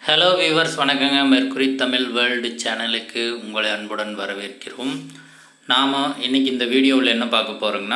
Hello viewers, வணக்கங்க. Mercury Tamil world சேனலுக்கு உங்களை அன்புடன் வரவேற்கிறோம். நாம் இன்றைக்கி இந்த வீடியோவில் என்ன பார்க்க போகிறோங்கன்னா,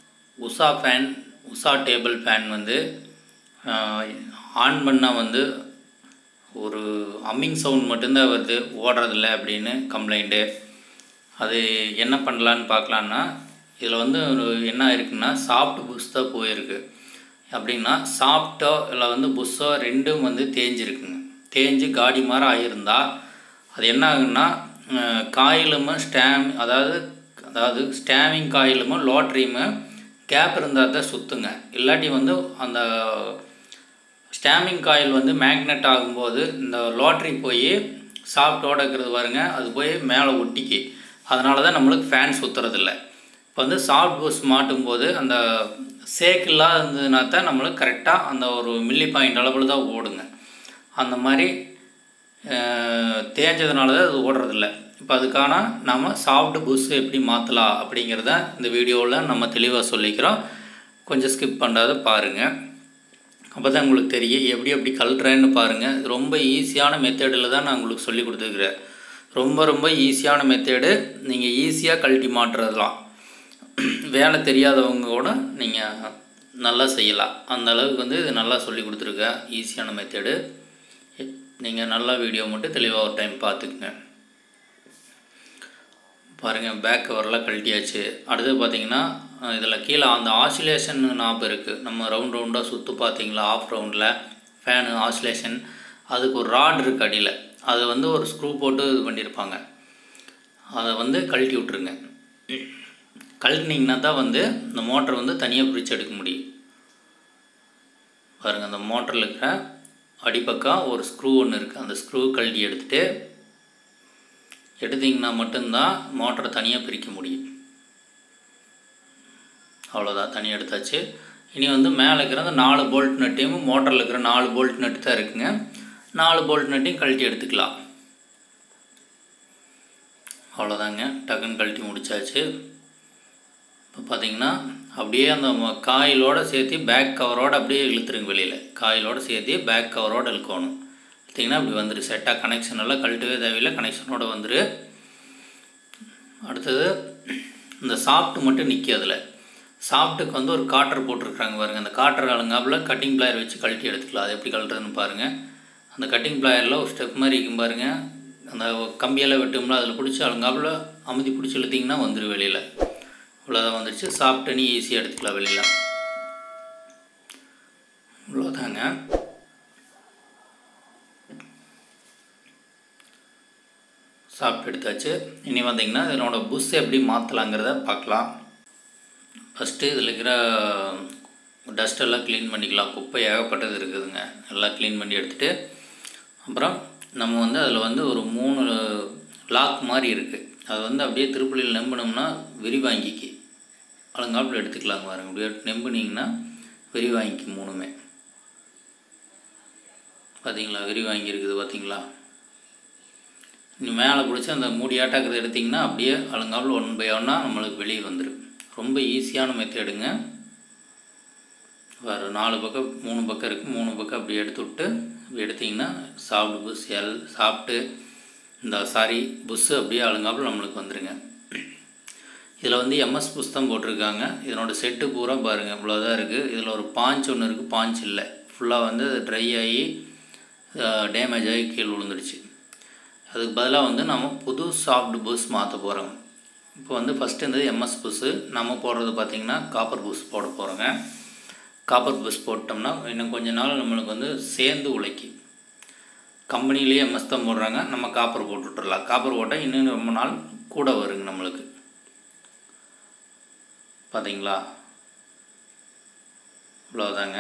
உஷா டேபிள் ஃபேன் வந்து ஆன் பண்ணால் வந்து ஒரு அம்மிங் சவுண்ட் மட்டும்தான் வருது, ஓடுறதில்ல அப்படின்னு கம்ப்ளைண்ட்டு. அது என்ன பண்ணலான்னு பார்க்கலான்னா, இதில் வந்து என்ன இருக்குன்னா, சாஃப்ட் புஷ் தான் போயிருக்கு. அப்படின்னா சாஃப்ட்டோ இல்லை வந்து புஷ்ஷோ ரெண்டும் வந்து தேஞ்சிருக்குங்க. தேஞ்சு காடி மாதிரி ஆகியிருந்தால் அது என்ன ஆகுன்னா, காயிலும் அதாவது ஸ்டாமிங் காயிலும் லோட்ரியுமே கேப் இருந்தால் தான் சுற்றுங்க. இல்லாட்டி வந்து அந்த ஸ்டாமிங் காயில் வந்து மேக்னெட் ஆகும்போது இந்த லோட்ரி போய் சாஃப்டோட இருக்கிறது பாருங்க, அது போய் மேலே ஒட்டிக்கி. அதனால தான் நம்மளுக்கு ஃபேன் சுற்றுறதில்ல. இப்போ வந்து சாஃப்ட் புஷ் மாட்டும்போது அந்த சேக் இல்லாத இருந்ததுனா தான் நம்மளுக்கு கரெக்டாக அந்த ஒரு மில்லி பாயிண்ட் அளவில் தான் ஓடுங்க. அந்த மாதிரி தேஞ்சதுனால தான் அது ஓடுறதில்ல. இப்போ அதுக்கான நம்ம சாஃப்ட் புஷ் எப்படி மாற்றலாம் அப்படிங்கிறத இந்த வீடியோவில் நம்ம தெளிவாக சொல்லிக்கிறோம். கொஞ்சம் ஸ்கிப் பண்ணாத பாருங்கள், அப்போ தான் உங்களுக்கு தெரியும் எப்படி கழட்டுறேன்னு பாருங்கள். ரொம்ப ஈஸியான மெத்தேடில் தான் நான் உங்களுக்கு சொல்லி கொடுத்துருக்குறேன். ரொம்ப ஈஸியான மெத்தேடு. நீங்கள் ஈஸியாக கழட்டி மாட்டுறதுலாம் வேலை தெரியாதவங்க கூட நீங்கள் நல்லா செய்யலாம். அந்த அளவுக்கு வந்து இது நல்லா சொல்லி கொடுத்துருக்கேன், ஈஸியான மெத்தேடு. நீங்கள் நல்லா வீடியோ மட்டும் தெளிவாக ஒரு டைம் பார்த்துக்குங்க. பாருங்கள், பேக் கவரெலாம் கழட்டியாச்சு. அடுத்து பார்த்திங்கன்னா, இதில் கீழே அந்த ஆசிலேஷன் நாப் இருக்குது. நம்ம ரவுண்டாக சுற்று பார்த்தீங்களா, ஆஃப் ரவுண்டில் ஃபேனு ஆசிலேஷன், அதுக்கு ஒரு ராட் இருக்குது அடியில். அதை வந்து ஒரு ஸ்க்ரூ போட்டு இது பண்ணியிருப்பாங்க. அதை வந்து கழட்டி விட்ருங்க. கழட்டினீங்கன்னா தான் வந்து இந்த மோட்டர் வந்து தனியாக பிரித்து எடுக்க முடியும். பாருங்கள், அந்த மோட்டரில் இருக்கிற அடிப்பக்கம் ஒரு ஸ்க்ரூ ஒன்று இருக்குது. அந்த ஸ்க்ரூ கழட்டி எடுத்திங்கன்னா மட்டும்தான் மோட்டரை தனியாக பிரிக்க முடியும். அவ்வளோதான், தனியாக எடுத்தாச்சு. இனி வந்து மேலே இருக்கிற அந்த 4 போல்ட் நட்டையும், மோட்டரில் இருக்கிற 4 போல்ட் நட்டு தான் இருக்குங்க. 4 போல்ட் நட்டையும் கழட்டி எடுத்துக்கலாம். அவ்வளோதாங்க, டக்குன்னு கழட்டி முடித்தாச்சு. இப்போ பார்த்திங்கன்னா அப்படியே அந்த காயிலோடு சேர்த்து பேக் கவரோடு அப்படியே இழுத்துருங்க வெளியில். காயிலோடு சேர்த்து பேக் கவரோடு இழுக்கணும். பார்த்திங்கன்னா அப்படி வந்துடு. செட்டாக கனெக்ஷன் எல்லாம் கழட்டவே தேவையில்லை, கனெக்ஷனோடு வந்துடு. அடுத்தது இந்த சாஃப்ட்டு மட்டும் நிற்கி. அதில் சாஃப்ட்டுக்கு வந்து ஒரு காட்டர் போட்டிருக்காங்க பாருங்கள். அந்த காட்டர் அலங்காப்பில் கட்டிங் பிளாயர் வச்சு கழட்டி எடுத்துக்கலாம். அது எப்படி கழட்டுறதுன்னு பாருங்கள். அந்த கட்டிங் பிளாயரில் ஒரு ஸ்டெப் மாதிரி இருக்கும் பாருங்கள். அந்த கம்பியெல்லாம் வெட்டும்ல, அதில் பிடிச்சி அலங்காப்பில் அமுதி பிடிச்சி இழுத்திங்கன்னா வந்துடும் வெளியில். இவ்வளோதான் வந்துடுச்சு. சாப்பிட்டுன்னு ஈஸியாக எடுத்துக்கலாம் வெளியில். இவ்வளோதாங்க. சாப்பிட்டு எடுத்தாச்சு. இனி வந்தீங்கன்னா இதனோட புஷ் எப்படி மாற்றலாங்கிறத பார்க்கலாம். ஃபஸ்ட்டு இதில் இருக்கிற டஸ்ட்டெல்லாம் க்ளீன் பண்ணிக்கலாம். குப்பை ஏகப்பட்டது இருக்குதுங்க. எல்லாம் க்ளீன் பண்ணி எடுத்துகிட்டு அப்புறம் நம்ம வந்து அதில் வந்து ஒரு 3 லாக் மாதிரி இருக்குது. அது வந்து அப்படியே திருப்புளியில் நம்பினோம்னா விரிவாங்கிக்கு அலங்காப்பில் எடுத்துக்கலாங்க. பாருங்க, அப்படியே நம்பினீங்கன்னா விரிவாங்கி 3மே பார்த்தீங்களா, விரிவாங்கி இருக்குது பார்த்தீங்களா. நீ மேலே பிடிச்சி அந்த மூடியாட்டாக்கிறது எடுத்திங்கன்னா அப்படியே அலங்காப்பில் 1 by 1 நம்மளுக்கு வெளியே வந்துடும். ரொம்ப ஈஸியான மெத்தேடுங்க. வேறு 4 பக்கம் 3 பக்கம் இருக்குது. 3 பக்கம் அப்படி எடுத்து விட்டு எடுத்திங்கன்னா சாஃப்ட் புஷ் சாப்பிட்டு புஷ்ஷு அப்படியே அலங்காப்பில் நம்மளுக்கு வந்துடுங்க. இதில் வந்து எம்எஸ் புஷ் தான் போட்டிருக்காங்க. இதனோட செட்டு பூரா பாருங்கள், இவ்வளோதான் இருக்குது. இதில் ஒரு பாஞ்ச் ஒன்று இருக்குது, பாஞ்ச் இல்லை. ஃபுல்லாக வந்து ட்ரை ஆகி டேமேஜ் ஆகி கீழே விழுந்துடுச்சு. அதுக்கு பதிலாக வந்து நம்ம புது சாஃப்ட் புஷ் மாற்ற போகிறோங்க. இப்போ வந்து ஃபஸ்ட்டு இருந்தது எம்எஸ் புஷ்ஷு, நம்ம போடுறது பார்த்திங்கன்னா காப்பர் புஷ் போட போகிறோங்க. காப்பர் புஷ் போட்டோம்னா இன்னும் கொஞ்ச நாள் நம்மளுக்கு வந்து சேர்ந்து உழைக்கும். கம்பெனிலேயே எம்எஸ் தான் போடுறாங்க, நம்ம காப்பர் போட்டுவிட்டுறலாம். காப்பர் போட்டால் இன்னும் ரொம்ப நாள் கூட வருங்க நம்மளுக்கு. பார்த்தீங்களா, இவ்வளோதாங்க.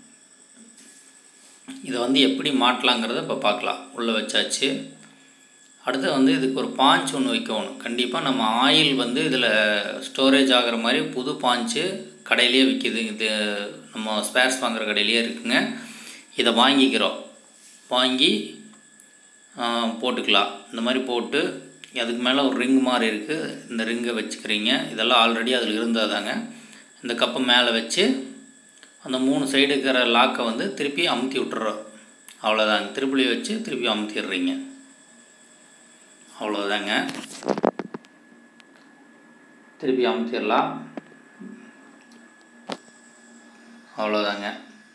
இதை வந்து எப்படி மாட்டலாங்கிறத இப்போ பார்க்கலாம். உள்ளே வச்சாச்சு. அடுத்து வந்து இதுக்கு ஒரு பாஞ்ச் ஒன்று வைக்கணும். கண்டிப்பாக நம்ம ஆயில் வந்து இதில் ஸ்டோரேஜ் ஆகிற மாதிரி புது பாஞ்சு கடையிலேயே விற்கிது. இது நம்ம ஸ்பேர்ஸ் வாங்குகிற கடையிலேயே இருக்குங்க. இதை வாங்கி போட்டுக்கலாம். இந்த மாதிரி போட்டு அதுக்கு மேலே ஒரு ரிங் மாதிரி இருக்குது. இந்த ரிங்கை வச்சுக்கிறீங்க. இதெல்லாம் ஆல்ரெடி அதில் இருந்தால் தாங்க. இந்த கப்பை மேலே வச்சு அந்த 3 சைடு இருக்கிற லாக்கை வந்து திருப்பி அமுத்தி விட்டுறோம். அவ்வளோதாங்க. திருப்புளி வச்சு திருப்பி அமுத்திடுறீங்க. அவ்வளோதாங்க. திருப்பி அமுத்திடலாம். அவ்வளோதாங்க.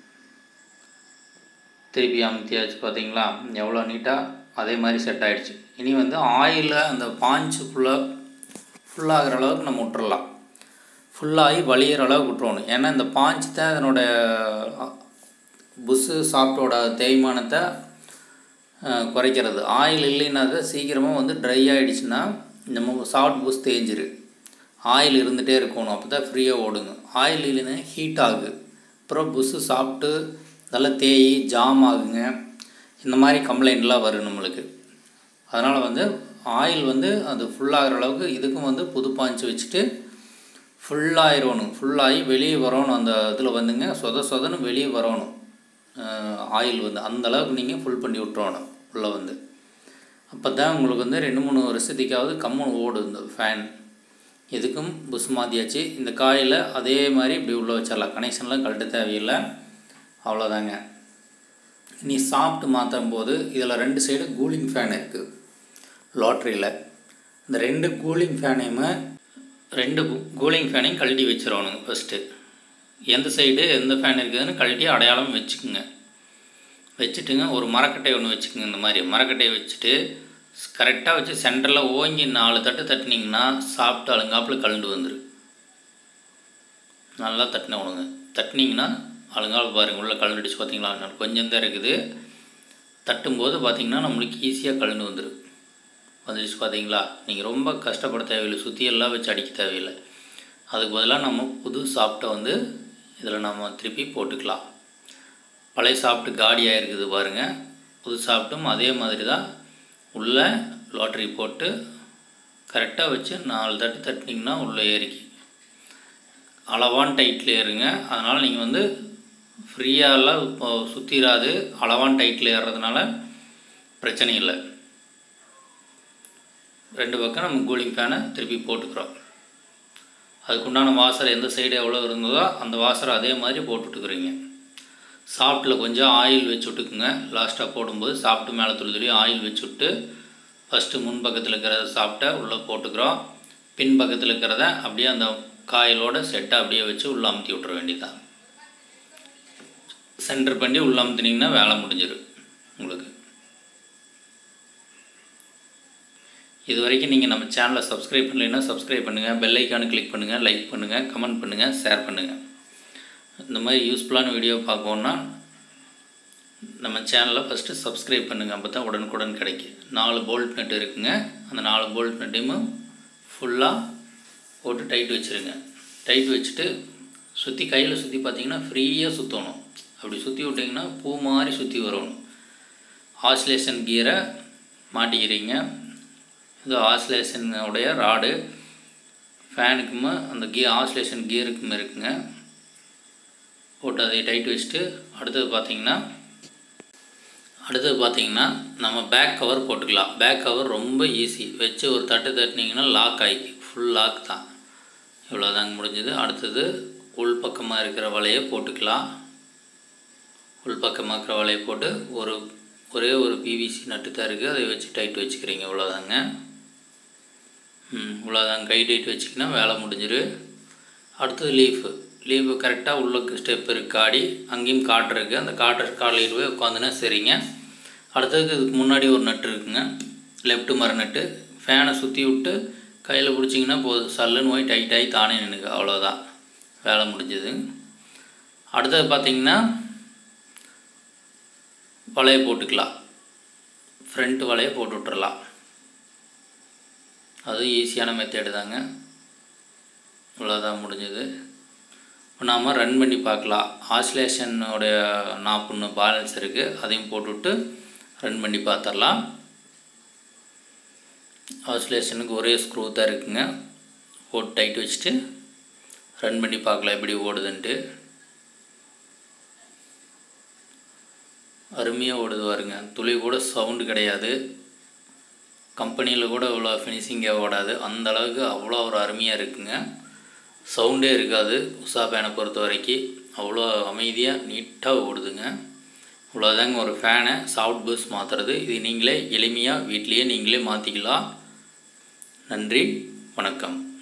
திருப்பி அமுத்தியாச்சு. பார்த்தீங்களா எவ்வளோ நீட்டாக அதே மாதிரி செட் ஆகிடுச்சு. இனி வந்து ஆயிலில் அந்த பாஞ்சு ஃபுல்லாகிற அளவுக்கு நம்ம விட்டுறலாம். ஃபுல்லாகி வலிகிற அளவுக்கு விட்டுறணும். ஏன்னா இந்த பாஞ்சு தான் அதனோட புஷ்ஷு சாஃப்ட்டோட தேய்மானத்தை குறைக்கிறது. ஆயில் இல்லைன்னா தான் சீக்கிரமாக வந்து ட்ரை ஆகிடுச்சுன்னா நம்ம சாஃப்ட் புஷ் தேஞ்சிரு. ஆயில் இருந்துகிட்டே இருக்கணும், அப்போ தான் ஃப்ரீயாக ஓடுங்க. ஆயில் இல்லைன்னா ஹீட் ஆகுது, அப்புறம் புஷ்ஷு சாப்பிட்டு நல்லா தேய் ஜாம் ஆகுங்க. இந்த மாதிரி கம்ப்ளைண்ட்லாம் வரும் நம்மளுக்கு. அதனால் வந்து ஆயில் வந்து அது ஃபுல்லாகிற அளவுக்கு இதுக்கும் வந்து புது பாஞ்சு வச்சுட்டு ஃபுல்லாகிடணும். ஃபுல்லாகி வெளியே வரணும். அந்த இதில் வந்துங்க சொதன்னு வெளியே வரணும் ஆயில் வந்து. அந்தளவுக்கு நீங்கள் ஃபுல் பண்ணி விட்டுறணும் உள்ளே வந்து. அப்போ தான் உங்களுக்கு வந்து 2-3 வருஷத்துக்காவது கம்முன்னு ஓடும் இந்த ஃபேன். இதுக்கும் புஷ் மாற்றியாச்சு. இந்த காயில் அதே மாதிரி இப்படி உள்ளே வச்சிடலாம். கனெக்ஷன்லாம் கழட்ட தேவையில்லை. அவ்வளோதாங்க. நீ சாஃப்ட் மாற்றும் போது இதில் 2 சைடு கூலிங் ஃபேன் இருக்குது லாட்ரியில். இந்த 2 கூலிங் ஃபேனையும் கழட்டி வச்சிடணுங்க. ஃபஸ்ட்டு எந்த சைடு எந்த ஃபேன் இருக்குதுன்னு கழட்டி அடையாளம் வச்சுக்குங்க. வச்சுட்டுங்க ஒரு மரக்கட்டை ஒன்று வச்சுக்குங்க. இந்த மாதிரி மரக்கட்டையை வச்சுட்டு கரெக்டாக வச்சு சென்டரில் ஓங்கி 4 தட்டு தட்டினீங்கன்னா சாப்பிட்டு அழுங்காப்பில் கலண்டு வந்துடும். நல்லா தட்டினவனுங்க. தட்டினீங்கன்னா அழுங்கால் பாருங்கள் உள்ளே கலண்டுடிச்சு. பார்த்தீங்களா கொஞ்சம் தான் இருக்குது. தட்டும்போது பார்த்திங்கன்னா நம்மளுக்கு ஈஸியாக கலண்டு வந்துடும். வந்துடுச்சு பார்த்தீங்களா. நீங்கள் ரொம்ப கஷ்டப்பட தேவையில்லை, சுற்றியெல்லாம் வச்சு அடிக்க தேவையில்லை. அதுக்கு பதிலாக நம்ம புது சாஃப்ட்டை வந்து இதில் நம்ம திருப்பி போட்டுக்கலாம். பழைய சாஃப்ட்டு காடியாக இருக்குது பாருங்கள். புது சாஃப்ட்டும் அதே மாதிரி தான் உள்ளே லாட்ரி போட்டு கரெக்டாக வச்சு 4 தட்டு தட்டினீங்கன்னா உள்ளே ஏறிக்கி அளவான டைட்டில் ஏறுங்க. அதனால் நீங்கள் வந்து ஃப்ரீயாகலாம் இப்போ சுற்றிடாது. அளவான டைட்டில் ஏறுறதுனால பிரச்சனை இல்லை. 2 பக்கம் நம்ம கூலிங் ஃபேனை திருப்பி போட்டுக்கிறோம். அதுக்குண்டான வாசர் எந்த சைடு எவ்வளோ இருந்ததோ அந்த வாசரை அதே மாதிரி போட்டுட்டுக்கிறீங்க. சாஃப்ட்டில் கொஞ்சம் ஆயில் வச்சு விட்டுக்குங்க. லாஸ்ட்டாக போடும்போது சாஃப்ட்டு மேலே துளி ஆயில் வச்சு விட்டு ஃபஸ்ட்டு முன் பக்கத்தில் இருக்கிறத சாஃப்ட்டை உள்ளே போட்டுக்கிறோம். பின் பக்கத்தில் இருக்கிறத அப்படியே அந்த காயிலோட செட்டை அப்படியே வச்சு உள்ளே அமுத்தி விட்ற வேண்டியதான். சென்டர் பண்ணி உள்ளே அமுத்தினீங்கன்னா வேலை முடிஞ்சிடும் உங்களுக்கு. இது வரைக்கும் நீங்கள் நம்ம சேனலை சப்ஸ்கிரைப் பண்ணலைன்னா சப்ஸ்கிரைப் பண்ணுங்கள். பெல் ஐக்கானு கிளிக் பண்ணுங்கள், லைக் பண்ணுங்கள், கமெண்ட் பண்ணுங்கள், ஷேர் பண்ணுங்கள். இந்த மாதிரி யூஸ்ஃபுல்லான வீடியோ பார்க்கணுன்னா நம்ம சேனலை ஃபஸ்ட்டு சப்ஸ்கிரைப் பண்ணுங்கள். அப்போ தான் உடனுக்குடன் கிடைக்கும். 4 போல்ட் நட்டு இருக்குங்க. அந்த 4 போல்ட் நட்டையும் ஃபுல்லாக போட்டு டைட் வச்சுருங்க. டைட் வச்சுட்டு சுற்றி கையில் சுற்றி பார்த்திங்கன்னா ஃப்ரீயாக சுற்றணும். அப்படி சுற்றி விட்டிங்கன்னா பூ மாதிரி சுற்றி வரணும். ஆசிலேஷன் கியரை மாட்டிக்கிறீங்க. இது ஆசிலேஷனுடைய ராடு ஃபேனுக்குமே அந்த ஆசிலேஷன் கியருக்குமே இருக்குங்க. போட்டு அதை டைட் வச்சுட்டு அடுத்தது பார்த்திங்கன்னா நம்ம பேக் கவர் போட்டுக்கலாம். பேக் கவர் ரொம்ப ஈஸி. வச்சு ஒரு தட்டு தட்டினீங்கன்னா லாக் ஆகிக்கு. ஃபுல் லாக் தான். இவ்வளோதாங்க முடிஞ்சது. அடுத்தது உள் பக்கமாக இருக்கிற வலையை போட்டுக்கலாம். உள் பக்கமாக இருக்கிற வலையை போட்டு ஒரே ஒரு பிவிசி நட்டு தான் இருக்குது. அதை வச்சு டைட் வச்சுக்கிறீங்க. இவ்வளோதாங்க. இவ்வளோதாங்க. கை டைட் வச்சிங்கன்னா வேலை முடிஞ்சிரு. அடுத்தது லீஃபு கரெக்டாக உள்ள ஸ்டெப் இருக்குது. காடி அங்கேயும் காற்று இருக்குது. அந்த காலில் போய் உட்காந்துன்னா சரிங்க. அடுத்ததுக்கு இதுக்கு முன்னாடி ஒரு நட்டு இருக்குங்க, லெஃப்ட்டு மர நட்டு. ஃபேனை சுற்றி விட்டு கையில் பிடிச்சிங்கன்னா போதும், சல்லுன்னு போய் டைட்டாகி தானே நின்றுங்க. அவ்வளோதான், வேலை முடிஞ்சது. அடுத்தது பார்த்திங்கன்னா வலையை போட்டுக்கலாம். ஃப்ரண்ட் வலையை போட்டு விட்டுறலாம். அது ஈஸியான மெத்தேடு தாங்க. இவ்வளோதான் முடிஞ்சது. இப்போ நாம் ரன் பண்ணி பார்க்கலாம். ஆசிலேஷனுடைய நாப்புன்னு பேலன்ஸ் இருக்குது, அதையும் போட்டுவிட்டு ரன் பண்ணி பார்த்துடலாம். ஆசிலேஷனுக்கு ஒரே ஸ்க்ரூ தான் இருக்குங்க. போட்டு டைட் வச்சுட்டு ரன் பண்ணி பார்க்கலாம் எப்படி ஓடுதுன்ட்டு. அருமையாக ஓடுது பாருங்க. துளி கூட சவுண்டு கிடையாது. கம்பெனியில் கூட இவ்வளோ ஃபினிஷிங்காக ஓடாது. அந்தளவுக்கு அவ்வளோ ஒரு அருமையாக இருக்குங்க. சவுண்டே இருக்காது. உஷா ஃபேனை பொறுத்த வரைக்கும் அவ்வளோ அமைதியாக நீட்டாக ஓடுதுங்க. இவ்வளோதாங்க ஒரு ஃபேனை சாஃப்ட் பஸ் மாற்றுறது. இது நீங்களே எளிமையாக வீட்லேயே நீங்களே மாற்றிக்கலாம். நன்றி, வணக்கம்.